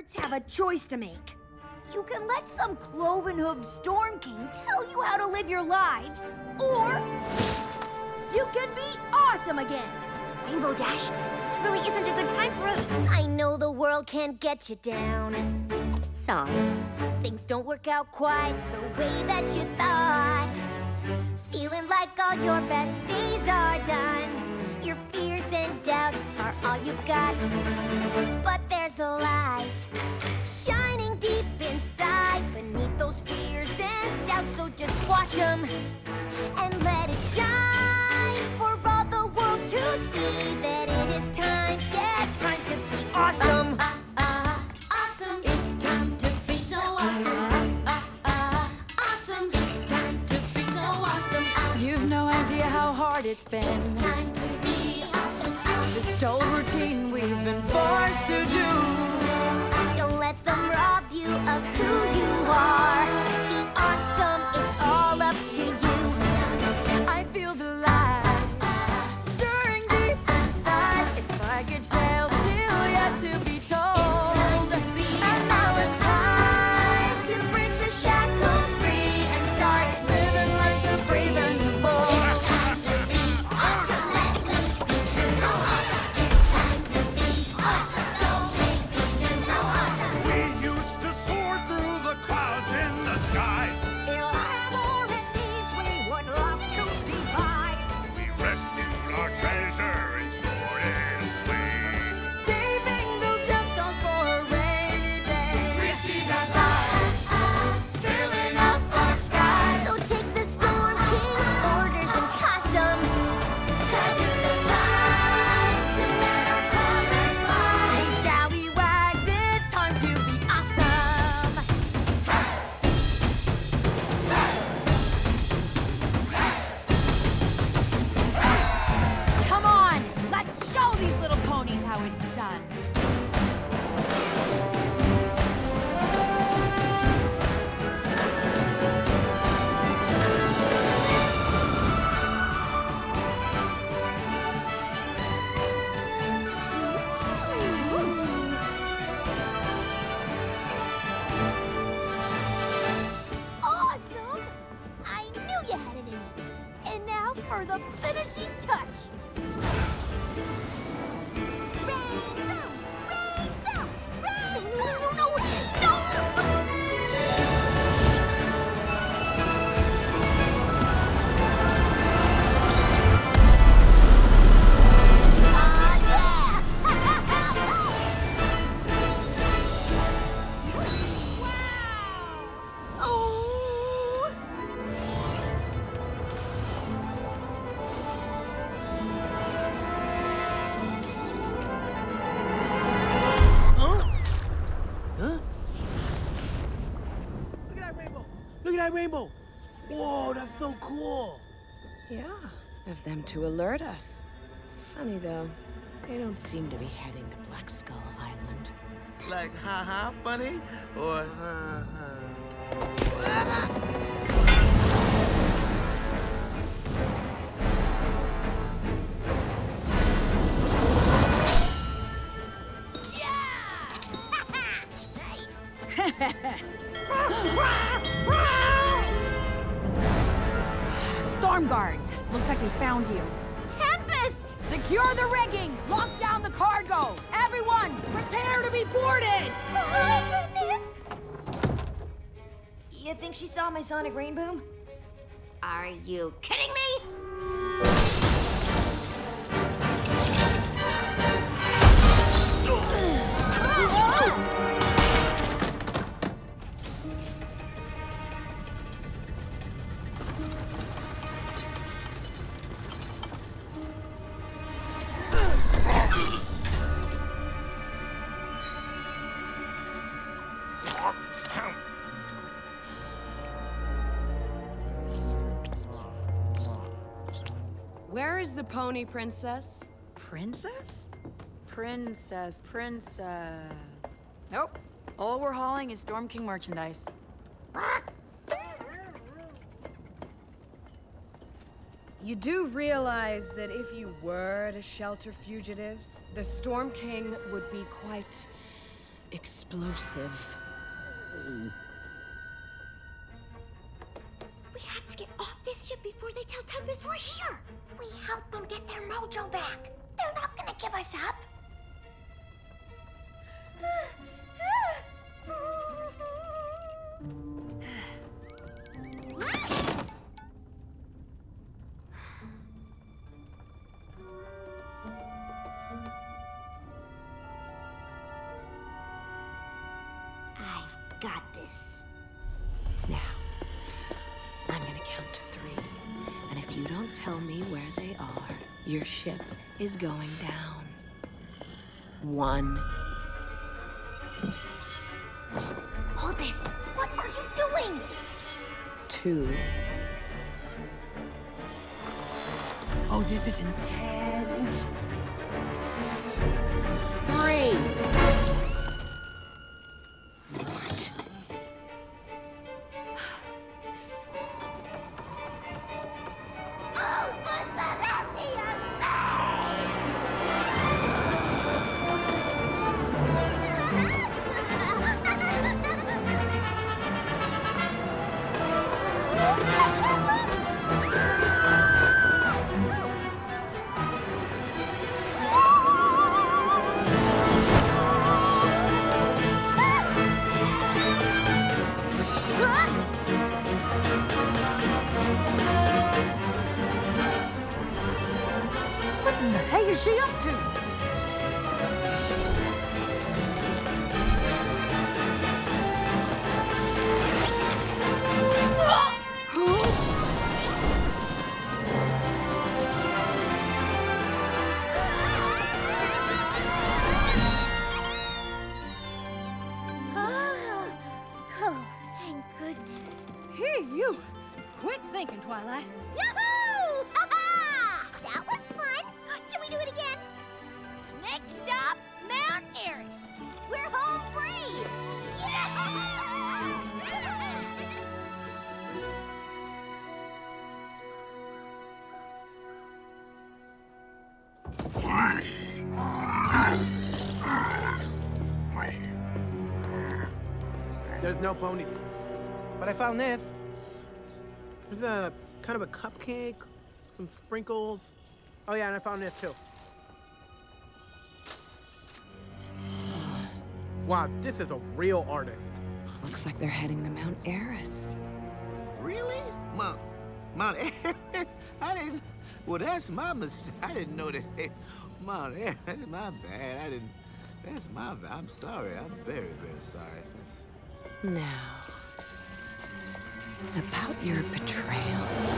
birds have a choice to make. You can let some cloven-hooved Storm King tell you how to live your lives, or you can be awesome again. Rainbow Dash, this really isn't a good time for us. I know the world can't get you down. Song. Things don't work out quite the way that you thought. Feeling like all your best days are done. Your fears and doubts are all you've got. But there's a light shining deep inside beneath those fears and doubts. So just squash them and let it shine for all the world to see that it is time, yeah, time to be awesome. Awesome. It's time to be so awesome. Awesome. It's time to be so awesome. You've no idea how hard it's been. It's time to be awesome. This dull routine we've been forced to do. Don't let them rob you of who you are. Be awesome. It's all up to you. I feel the light stirring deep inside. It's like a tale still yet to be told. It's time to be and now it's time to break the shackles free and start living like the brave and the bold. It's time to be awesome. Let loose, be true, so awesome. It's time to be awesome. Go make millions, so awesome. We used to soar through the clouds in the skies. Elaborate we would love to devise. We rescued our treasure and stored it away. saving those gemstones for a rainy day. We see that light filling up our skies. So take the Storm King's orders and toss 'em. 'Cause it's the time to let our colors fly. Hey, scallywags, it's time to be awesome. Come on, let's show these little ponies how it's done. Awesome! I knew you had it in you. And now for the finishing touch. Rainbow! Rainbow! Rainbow! No! Look at that rainbow! Whoa, that's so cool! Yeah, of them to alert us. Funny though, they don't seem to be heading to Black Skull Island. Like, ha-ha, funny? Or, ha-ha? Storm guards. Looks like they found you. Tempest! Secure the rigging! Lock down the cargo! Everyone, prepare to be boarded! Oh, goodness! You think she saw my sonic rain boom? Are you kidding me? Where is the pony princess? Princess? Princess. Nope. All we're hauling is Storm King merchandise. You do realize that if you were to shelter fugitives, the Storm King would be quite explosive. We have to get off this ship before they tell Tempest we're here. We help them get their mojo back. They're not gonna give us up. I've got this. Now, I'm gonna count to 3. And if you don't tell me where they are, your ship is going down. 1. Hold this. What are you doing? 2. Oh, this is intense. 3. What? Oh, for Celestia's What in the heck is she up to? Oh, thank goodness. Hey, you! Quick thinking, Twilight. Yahoo! Ha-ha! That was fun. Can we do it again? Next stop, Mount Eris. We're home free. Yeah! There's no ponies. But I found this. There's a kind of a cupcake, some sprinkles. Oh yeah, and I found this too. Wow, this is a real artist. Looks like they're heading to Mount Eris. Really? Mount Eris? I didn't. Well, that's my mistake. I didn't know that. Mount Eris. My bad. I didn't. That's my bad. I'm sorry. I'm very, very sorry. Now, about your betrayal.